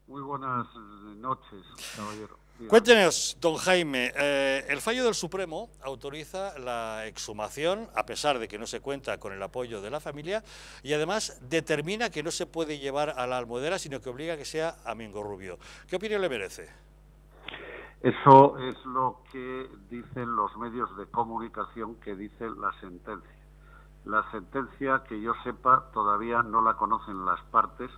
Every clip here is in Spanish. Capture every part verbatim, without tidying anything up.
Muy buenas noches, caballero. Dígame. Cuéntenos, don Jaime, eh, el fallo del Supremo autoriza la exhumación, a pesar de que no se cuenta con el apoyo de la familia, y además determina que no se puede llevar a la almohadera, sino que obliga a que sea a mingo-rubio. ¿Qué opinión le merece? Eso es lo que dicen los medios de comunicación, que dice la sentencia. La sentencia, que yo sepa, todavía no la conocen las partes,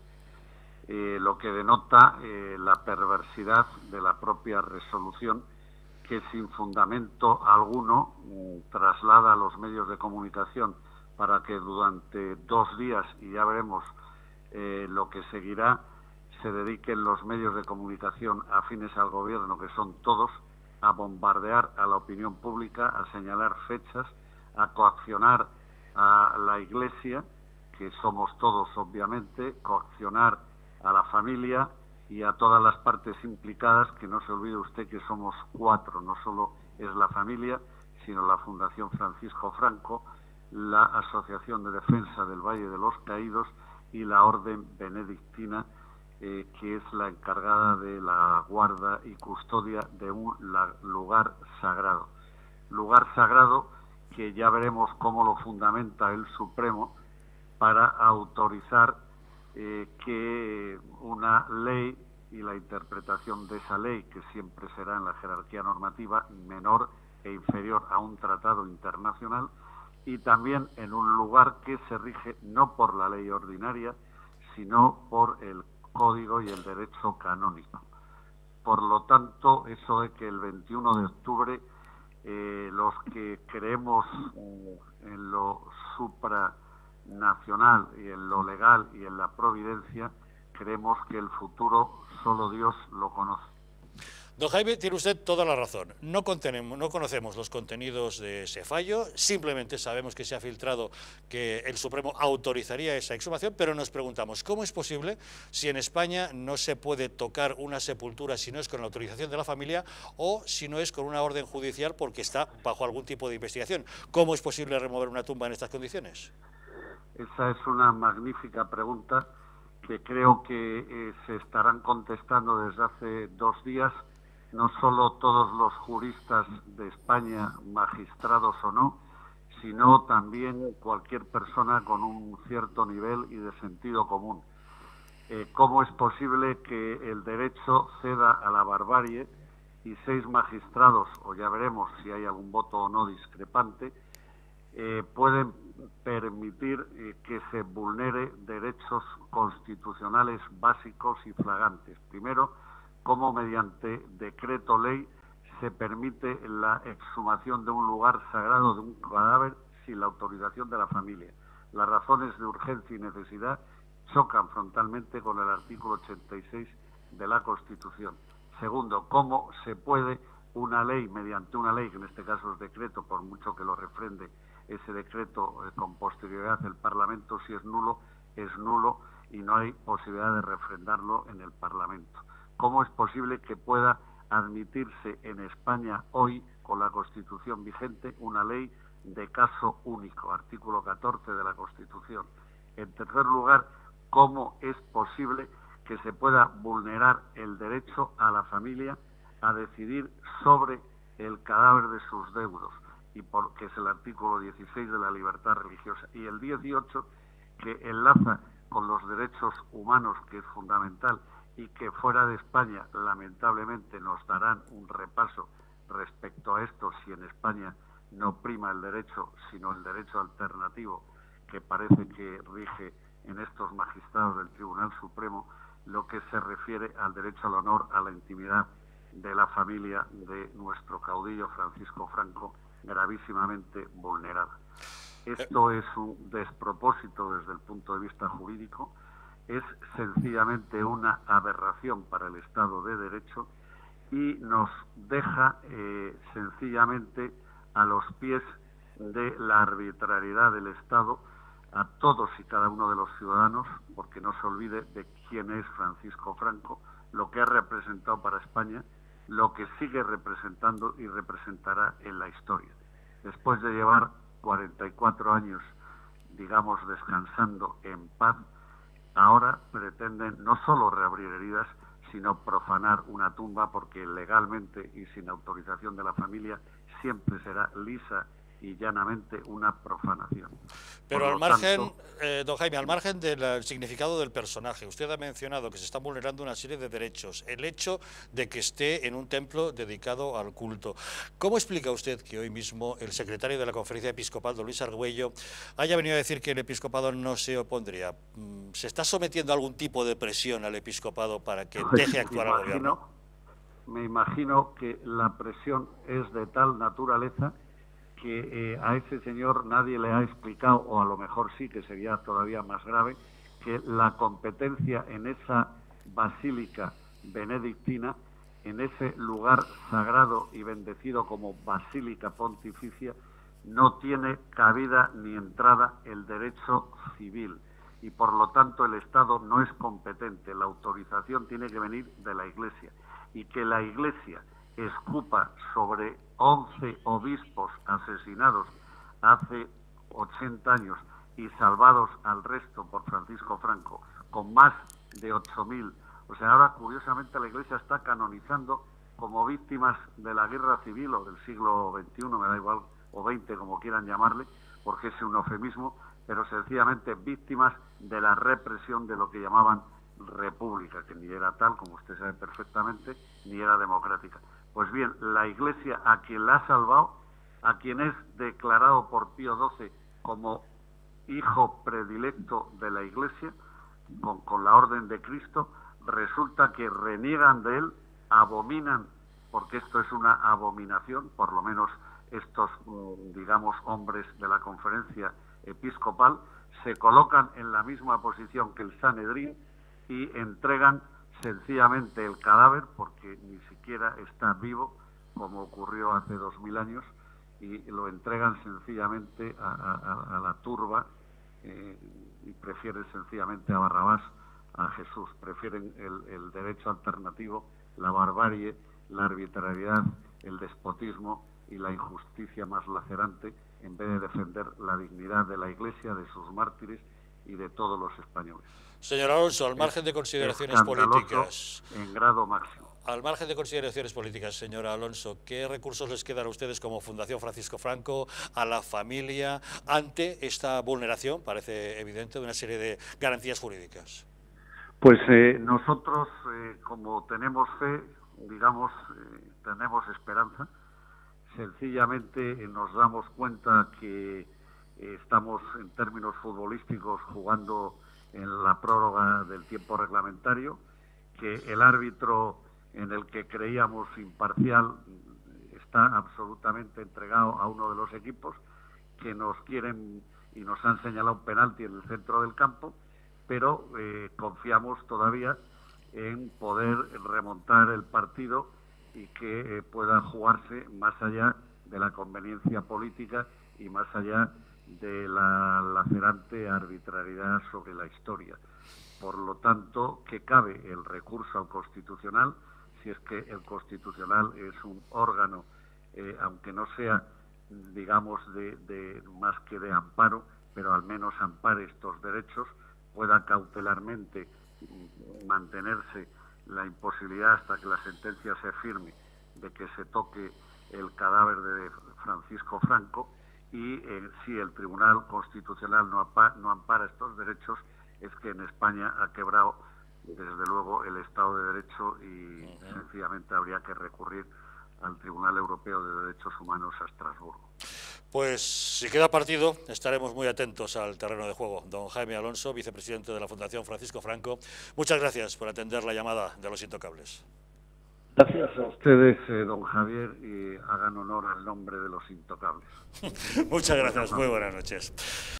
eh, lo que denota eh, la perversidad de la propia resolución, que sin fundamento alguno eh, traslada a los medios de comunicación para que durante dos días, y ya veremos eh, lo que seguirá, se dediquen los medios de comunicación afines al gobierno, que son todos, a bombardear a la opinión pública, a señalar fechas, a coaccionar a la Iglesia, que somos todos obviamente, coaccionar a la familia y a todas las partes implicadas, que no se olvide usted que somos cuatro, no solo es la familia, sino la Fundación Francisco Franco, la Asociación de Defensa del Valle de los Caídos y la Orden Benedictina, eh, que es la encargada de la guarda y custodia de un la, lugar sagrado. Lugar sagrado que ya veremos cómo lo fundamenta el Supremo para autorizar eh, que una ley y la interpretación de esa ley, que siempre será en la jerarquía normativa menor e inferior a un tratado internacional, y también en un lugar que se rige no por la ley ordinaria, sino por el Código y el derecho canónico. Por lo tanto, eso de que el veintiuno de octubre eh, los que creemos eh, en lo supranacional y en lo legal y en la providencia, creemos que el futuro solo Dios lo conoce. Don Jaime, tiene usted toda la razón. No, contenemos, no conocemos los contenidos de ese fallo, simplemente sabemos que se ha filtrado que el Supremo autorizaría esa exhumación, pero nos preguntamos, ¿cómo es posible si en España no se puede tocar una sepultura si no es con la autorización de la familia o si no es con una orden judicial porque está bajo algún tipo de investigación? ¿Cómo es posible remover una tumba en estas condiciones? Esa es una magnífica pregunta que creo que eh, se estarán contestando desde hace dos días, no solo todos los juristas de España, magistrados o no, sino también cualquier persona con un cierto nivel y de sentido común. Eh, ¿Cómo es posible que el derecho ceda a la barbarie y seis magistrados, o ya veremos si hay algún voto o no discrepante, eh, pueden permitir eh, que se vulnere derechos constitucionales básicos y flagrantes? Primero, cómo mediante decreto ley se permite la exhumación de un lugar sagrado de un cadáver sin la autorización de la familia. Las razones de urgencia y necesidad chocan frontalmente con el artículo ochenta y seis de la Constitución. Segundo, cómo se puede una ley, mediante una ley, que en este caso es decreto, por mucho que lo refrende ese decreto eh, con posterioridad del Parlamento, si es nulo, es nulo y no hay posibilidad de refrendarlo en el Parlamento. ¿Cómo es posible que pueda admitirse en España hoy, con la Constitución vigente, una ley de caso único, artículo catorce de la Constitución? En tercer lugar, ¿cómo es posible que se pueda vulnerar el derecho a la familia a decidir sobre el cadáver de sus deudos? Y por, que es el artículo dieciséis de la libertad religiosa, y el dieciocho, que enlaza con los derechos humanos, que es fundamental, y que fuera de España lamentablemente nos darán un repaso respecto a esto si en España no prima el derecho, sino el derecho alternativo que parece que rige en estos magistrados del Tribunal Supremo, lo que se refiere al derecho al honor, a la intimidad de la familia de nuestro caudillo Francisco Franco, gravísimamente vulnerada. Esto es un despropósito desde el punto de vista jurídico, es sencillamente una aberración para el Estado de Derecho y nos deja eh, sencillamente a los pies de la arbitrariedad del Estado a todos y cada uno de los ciudadanos, porque no se olvide de quién es Francisco Franco, lo que ha representado para España, lo que sigue representando y representará en la historia. Después de llevar cuarenta y cuatro años, digamos, descansando en paz, ahora pretenden no solo reabrir heridas, sino profanar una tumba, porque legalmente y sin autorización de la familia siempre será lisa y llanamente una profanación. Pero al margen, tanto, eh, don Jaime, al margen del significado del personaje, usted ha mencionado que se están vulnerando una serie de derechos. El hecho de que esté en un templo dedicado al culto. ¿Cómo explica usted que hoy mismo el secretario de la Conferencia Episcopal, don Luis Argüello, haya venido a decir que el episcopado no se opondría? ¿Se está sometiendo a algún tipo de presión al episcopado para que pues deje actuar al gobierno? Me imagino que la presión es de tal naturaleza que eh, a ese señor nadie le ha explicado, o a lo mejor sí, que sería todavía más grave, que la competencia en esa basílica benedictina, en ese lugar sagrado y bendecido como basílica pontificia, no tiene cabida ni entrada el derecho civil, y por lo tanto el Estado no es competente. La autorización tiene que venir de la Iglesia, y que la Iglesia escupa sobre once obispos asesinados hace ochenta años y salvados al resto por Francisco Franco, con más de ocho mil. O sea, ahora curiosamente la Iglesia está canonizando como víctimas de la guerra civil o del siglo veintiuno, me da igual, o veinte, como quieran llamarle, porque es un eufemismo, pero sencillamente víctimas de la represión de lo que llamaban república, que ni era tal, como usted sabe perfectamente, ni era democrática. Pues bien, la Iglesia, a quien la ha salvado, a quien es declarado por Pío doce como hijo predilecto de la Iglesia, con, con la orden de Cristo, resulta que reniegan de él, abominan, porque esto es una abominación, por lo menos estos, digamos, hombres de la Conferencia Episcopal, se colocan en la misma posición que el Sanedrín y entregan sencillamente el cadáver, porque ni siquiera está vivo, como ocurrió hace dos mil años, y lo entregan sencillamente a, a, a la turba, eh, y prefieren sencillamente a Barrabás, a Jesús. Prefieren el, el derecho alternativo, la barbarie, la arbitrariedad, el despotismo y la injusticia más lacerante, en vez de defender la dignidad de la Iglesia, de sus mártires y de todos los españoles. Señor Alonso, al margen de consideraciones políticas, en grado máximo. Al margen de consideraciones políticas, señor Alonso, ¿qué recursos les quedan a ustedes como Fundación Francisco Franco, a la familia, ante esta vulneración, parece evidente, de una serie de garantías jurídicas? Pues eh, nosotros, eh, como tenemos fe, digamos, eh, tenemos esperanza, sencillamente eh, nos damos cuenta que eh, estamos en términos futbolísticos jugando en la prórroga del tiempo reglamentario, que el árbitro en el que creíamos imparcial está absolutamente entregado a uno de los equipos, que nos quieren y nos han señalado un penalti en el centro del campo, pero eh, confiamos todavía en poder remontar el partido y que eh, pueda jugarse más allá de la conveniencia política y más allá de la lacerante arbitrariedad sobre la historia. Por lo tanto, que cabe el recurso al Constitucional, si es que el Constitucional es un órgano, eh, aunque no sea, digamos, de, de más que de amparo, pero al menos ampare estos derechos, pueda cautelarmente mantenerse la imposibilidad hasta que la sentencia se firme de que se toque el cadáver de Francisco Franco, y eh, si el Tribunal Constitucional no, apa, no ampara estos derechos, es que en España ha quebrado desde luego el Estado de Derecho y uh-huh. sencillamente habría que recurrir al Tribunal Europeo de Derechos Humanos a Estrasburgo. Pues si queda partido, estaremos muy atentos al terreno de juego. Don Jaime Alonso, vicepresidente de la Fundación Francisco Franco, muchas gracias por atender la llamada de Los Intocables. Gracias a ustedes, eh, don Javier, y hagan honor al nombre de Los Intocables. Muchas gracias, muy buenas noches.